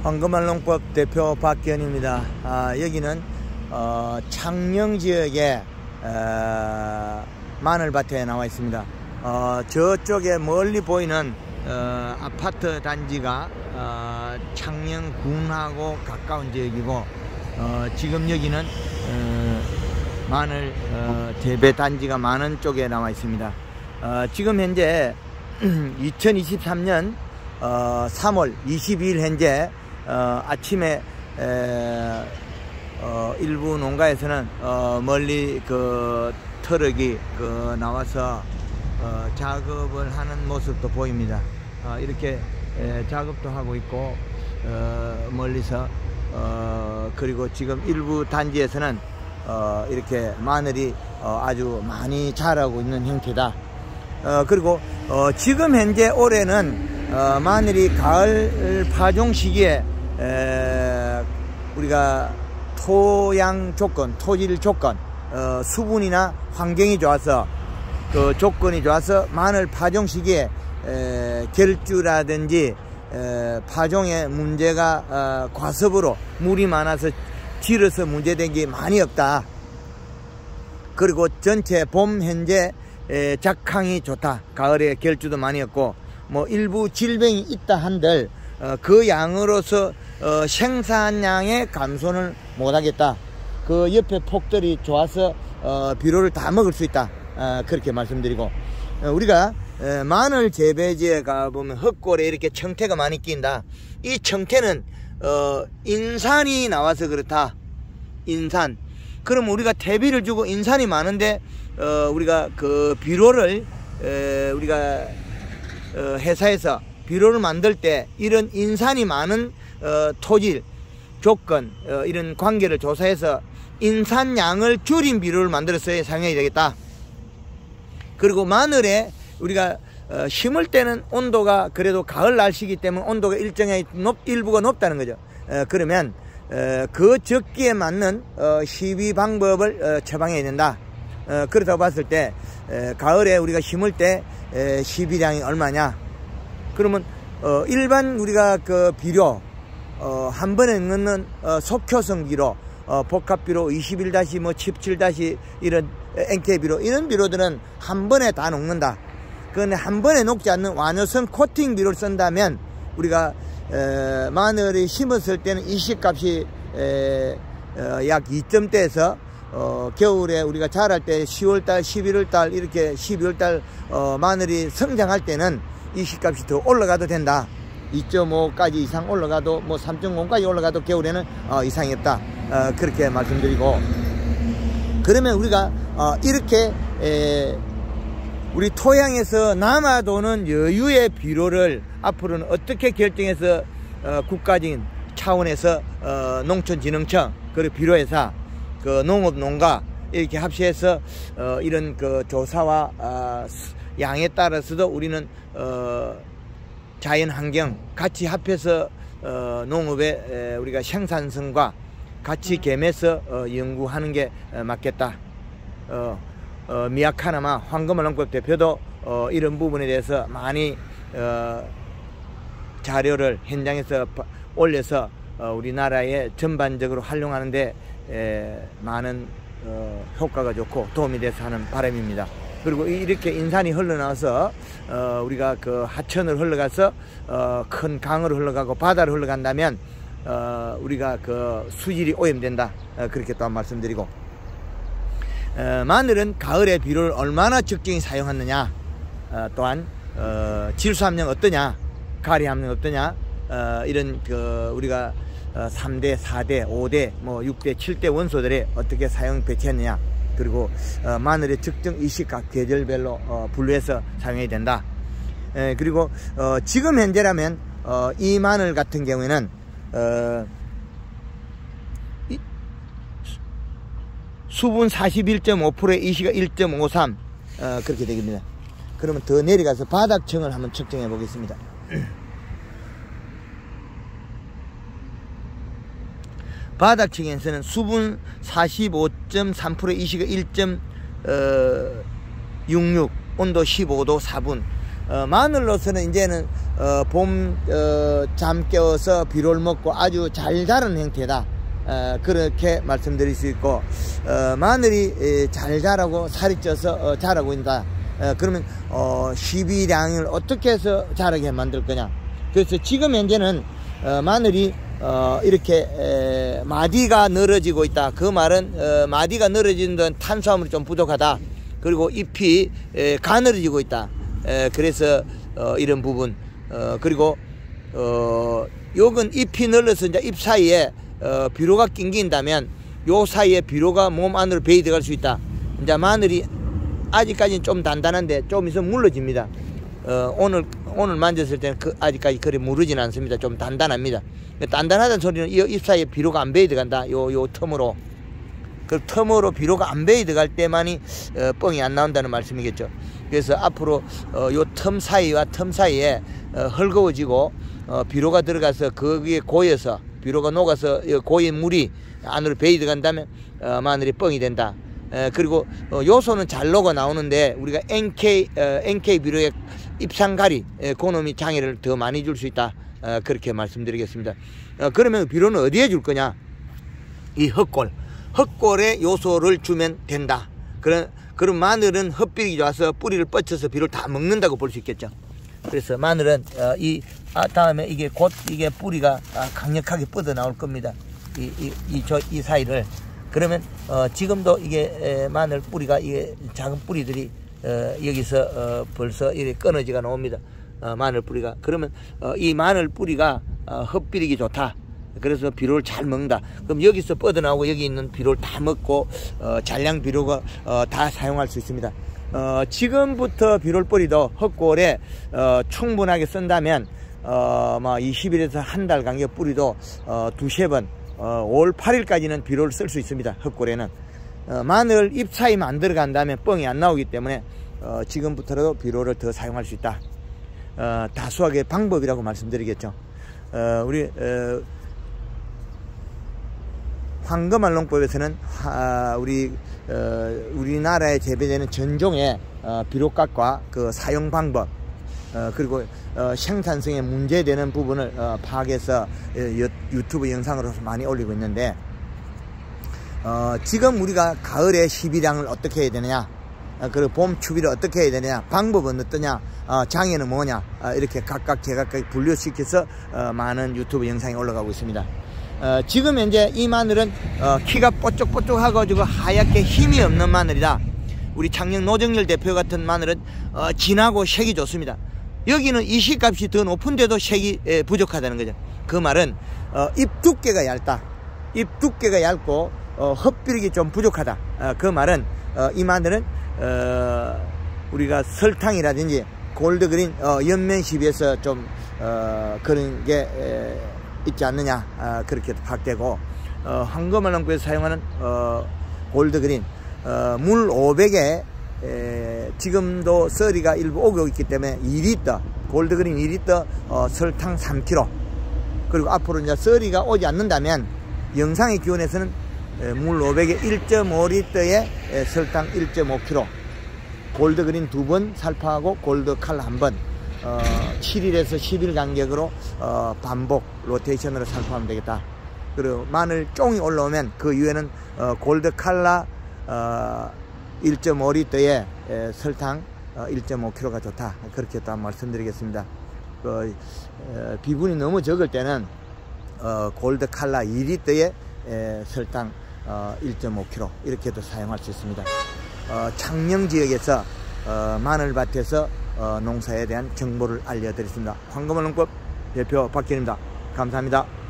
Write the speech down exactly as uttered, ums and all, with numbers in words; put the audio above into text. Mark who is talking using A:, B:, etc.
A: 황금알농법 대표 박기현입니다. 아, 여기는 어, 창녕 지역의 어, 마늘밭에 나와 있습니다. 어, 저쪽에 멀리 보이는 어, 아파트 단지가 어, 창녕군하고 가까운 지역이고, 어, 지금 여기는 어, 마늘 어, 재배 단지가 많은 쪽에 나와 있습니다. 어, 지금 현재 이천이십삼 년 어, 삼월 이십이일 현재 어, 아침에 에, 어, 일부 농가에서는 어, 멀리 그 트럭이 그 나와서 어, 작업을 하는 모습도 보입니다. 어, 이렇게 에, 작업도 하고 있고, 어, 멀리서 어, 그리고 지금 일부 단지에서는 어, 이렇게 마늘이 어, 아주 많이 자라고 있는 형태다. 어, 그리고 어, 지금 현재 올해는 어, 마늘이 가을 파종 시기에 에, 우리가 토양 조건, 토질 조건, 어, 수분이나 환경이 좋아서, 그 조건이 좋아서 마늘 파종 시기에 에, 결주라든지 에, 파종에 문제가 어, 과습으로 물이 많아서 질어서 문제된 게 많이 없다. 그리고 전체 봄 현재 에, 작황이 좋다. 가을에 결주도 많이 없고, 뭐 일부 질병이 있다 한들 어, 그 양으로서 어, 생산량의 감소는 못하겠다. 그 옆에 폭들이 좋아서 어, 비료를 다 먹을 수 있다. 어, 그렇게 말씀드리고, 어, 우리가 에, 마늘 재배지에 가보면 흙골에 이렇게 청태가 많이 낀다. 이 청태는 어, 인산이 나와서 그렇다. 인산. 그럼 우리가 퇴비를 주고 인산이 많은데 어, 우리가 그 비료를 에, 우리가 어, 회사에서 비료를 만들 때 이런 인산이 많은 어, 토질 조건, 어, 이런 관계를 조사해서 인산량을 줄인 비료를 만들어서 사용해야 되겠다. 그리고 마늘에 우리가 어, 심을 때는 온도가 그래도 가을 날씨이기 때문에 온도가 일정하게 높, 일부가 높다는 거죠. 어, 그러면 어, 그 적기에 맞는 어, 시비 방법을 어, 처방해야 된다. 어, 그렇다고 봤을 때 에, 가을에 우리가 심을 때 에, 시비량이 얼마냐? 그러면 어, 일반 우리가 그 비료 어, 한 번에 넣는 어, 속효성 비료, 어, 복합 비료 이십일 다시 뭐 십칠 다시 이런 엔케이 비료, 이런 비료들은 한 번에 다 녹는다. 그런데 한 번에 녹지 않는 완효성 코팅 비료를 쓴다면 우리가 에, 마늘이 심었을 때는 이식값이 에, 어, 약 이 점대에서 어, 겨울에 우리가 자랄 때 시월달, 십일월달 이렇게 십이월달 어, 마늘이 성장할 때는 이식값이 더 올라가도 된다. 이 점 오까지 이상 올라가도, 뭐 삼 점 오까지 올라가도 겨울에는 어, 이상이 없다. 어, 그렇게 말씀드리고, 그러면 우리가 어, 이렇게 에, 우리 토양에서 남아도는 여유의 비료를 앞으로는 어떻게 결정해서 어, 국가적인 차원에서 어, 농촌진흥청, 그리고 비료회사, 그 농업 농가 이렇게 합치해서 어, 이런 그 조사와 어, 양에 따라서도 우리는 어, 자연환경 같이 합해서 어, 농업의 에, 우리가 생산성과 같이 겸해서 어, 연구하는 게 어, 맞겠다. 어, 어, 미약하나마 황금알농법 대표도 어, 이런 부분에 대해서 많이 어, 자료를 현장에서 올려서 어, 우리나라에 전반적으로 활용하는데 에, 많은 어, 효과가 좋고 도움이 돼서 하는 바람입니다. 그리고 이렇게 인산이 흘러나와서 어, 우리가 그 하천을 흘러가서 어, 큰 강으로 흘러가고 바다로 흘러간다면 어, 우리가 그 수질이 오염된다. 어, 그렇게 또한 말씀드리고, 어, 마늘은 가을에 비료를 얼마나 적정히 사용하느냐, 어, 또한 어, 질소함량 어떠냐, 가리함량 어떠냐, 어, 이런 그 우리가 어, 삼 대, 사 대, 오 대, 뭐 육 대, 칠 대 원소들에 어떻게 사용 배치했느냐, 그리고 어, 마늘의 특정 이식 각 계절별로 어, 분류해서 사용해야 된다. 에, 그리고 어, 지금 현재라면 어, 이 마늘 같은 경우에는 어, 이, 수분 사십일 점 오 퍼센트에 이시가 일 점 오삼 어, 그렇게 되겠습니다. 그러면 더 내려가서 바닥층을 한번 측정해 보겠습니다. 바닥층에서는 수분 사십오 점 삼 퍼센트에 이시가 일 점 육육, 온도 십오 도 사 분. 어, 마늘로서는 이제는 어, 봄, 어, 잠 깨워서 비료를 먹고 아주 잘 자라는 형태다. 어, 그렇게 말씀드릴 수 있고, 어, 마늘이 에, 잘 자라고 살이 쪄서 어, 자라고 있다. 어, 그러면 어, 십이량을 어떻게 해서 자라게 만들 거냐. 그래서 지금 현재는 어, 마늘이 어, 이렇게 에, 마디가 늘어지고 있다. 그 말은 어, 마디가 늘어지는 건 탄수화물이 좀 부족하다. 그리고 잎이 에, 가늘어지고 있다. 에, 그래서 어, 이런 부분 어, 그리고 어, 요건 잎이 늘어서 이제 잎 사이에 어, 비료가 낑긴다면 요 사이에 비료가 몸 안으로 배이 들어갈 수 있다. 이제 마늘이 아직까지는 좀 단단한데 좀 있으면 물러집니다. 어, 오늘 오늘 만졌을 때는 그 아직까지 그리 무르진 않습니다. 좀 단단합니다. 단단하다는 소리는 이 잎 사이에 비료가 안 배이 들어간다. 요 요 틈으로 그 틈으로 비료가 안 배이 들어갈 때만이 어, 뻥이 안 나온다는 말씀이겠죠. 그래서 앞으로 어, 요 틈 사이와 틈 사이에 어, 헐거워지고 어, 비료가 들어가서 거기에 고여서 비료가 녹아서 고인 물이 안으로 배이 들어간다면 어, 마늘이 뻥이 된다. 에, 그리고 어, 요소는 잘 녹아 나오는데 우리가 엔케이 어, 엔케이 비료의 입상가리 에, 그놈이 장애를 더 많이 줄 수 있다. 어, 그렇게 말씀드리겠습니다. 어, 그러면 비료는 어디에 줄 거냐? 이 흙골 흙골에 요소를 주면 된다. 그런 그럼 마늘은 흙비리기 좋아서 뿌리를 뻗쳐서 비료를 다 먹는다고 볼 수 있겠죠. 그래서 마늘은 어, 이 아, 다음에 이게 곧 이게 뿌리가 아, 강력하게 뻗어 나올 겁니다. 이 이 이 저 이 사이를 그러면 어, 지금도 이게 에, 마늘 뿌리가 이게 작은 뿌리들이 어, 여기서 어, 벌써 이렇게 끊어지가 나옵니다. 어, 마늘 뿌리가 그러면 어, 이 마늘 뿌리가 어, 흙비리기 좋다. 그래서 비료를 잘 먹는다. 그럼 여기서 뻗어나오고 여기 있는 비료를 다 먹고 어, 잔량 비료가 어, 다 사용할 수 있습니다. 어, 지금부터 비료를 뿌리도 흙골에 어, 충분하게 쓴다면 어, 뭐 이십 일에서 한 달 간격 뿌리도 어, 두세 번 어, 오월 팔일까지는 비료를 쓸 수 있습니다. 흙골에는 어, 마늘 잎 사이만 안 들어간다면 뻥이 안 나오기 때문에 어, 지금부터라도 비료를 더 사용할 수 있다. 어, 다수하게 방법이라고 말씀드리겠죠. 어, 우리 어, 황금알농법에서는 하, 우리 어, 우리나라에 재배되는 전종의 어, 비료값과 그 사용 방법 어, 그리고 어, 생산성에 문제되는 부분을 어, 파악해서 어, 유튜브 영상으로 많이 올리고 있는데 어, 지금 우리가 가을에 십이량을 어떻게 해야 되느냐 어, 그리고 봄 추비를 어떻게 해야 되느냐 방법은 어떠냐 어, 장애는 뭐냐 어, 이렇게 각각 제각각 분류시켜서 어, 많은 유튜브 영상이 올라가고 있습니다. 어, 지금 현재 이 마늘은 어, 키가 뽀쪽뽀쪽하고 하얗게 힘이 없는 마늘이다. 우리 창녕 노정열 대표 같은 마늘은 어, 진하고 색이 좋습니다. 여기는 이식값이 더 높은데도 색이 에, 부족하다는 거죠. 그 말은 어, 잎 두께가 얇다. 잎 두께가 얇고 어, 흙비력이 좀 부족하다. 어, 그 말은 어, 이 마늘은 어, 우리가 설탕이라든지 골드그린 어, 연면시 비해서 좀 어, 그런 게 에, 있지 않느냐 어, 그렇게 파악되고 어, 황금알농법에서 사용하는 어, 골드그린 어, 물 오백에 에, 지금도 썰이가 일부 오고 있기 때문에 이 리터 골드그린 이 리터 어, 설탕 삼 킬로그램 그리고 앞으로 이제 썰이가 오지 않는다면 영상의 기온에서는 에, 물 오백에 일 점 오 리터에 에, 설탕 일 점 오 킬로그램 골드그린 두 번 살포하고 골드칼라 한 번 어, 칠 일에서 십 일 간격으로 어, 반복 로테이션으로 살포하면 되겠다. 그리고 마늘 쫑이 올라오면 그 이후에는 어, 골드칼라 어, 일 점 오 리터에 에, 설탕 어, 일 점 오 킬로그램가 좋다. 그렇게 또 말씀드리겠습니다. 그, 에, 비분이 너무 적을 때는 어, 골드칼라 이 리터에 에, 설탕 어, 일 점 오 킬로그램 이렇게도 사용할 수 있습니다. 어, 창녕 지역에서 어, 마늘밭에서 어, 농사에 대한 정보를 알려드렸습니다. 황금알농법 대표 박현입니다. 감사합니다.